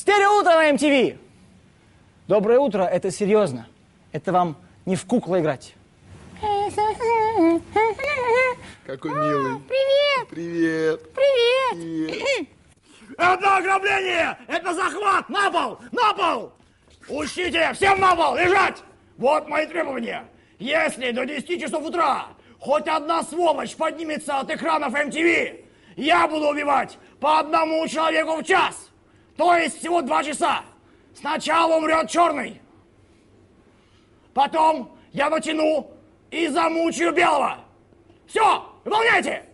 Стерео утро на МТВ. Доброе утро, это серьезно. Это вам не в куклу играть. Какой милый. Привет. Привет. Привет. Это ограбление! Это захват! На пол! На пол! Учтите! Всем на пол! Лежать! Вот мои требования. Если до 10 часов утра хоть одна сволочь поднимется от экранов МТВ, я буду убивать по одному человеку в час. То есть всего 2 часа. Сначала умрет черный. Потом я натяну и замучаю белого. Все, выполняйте!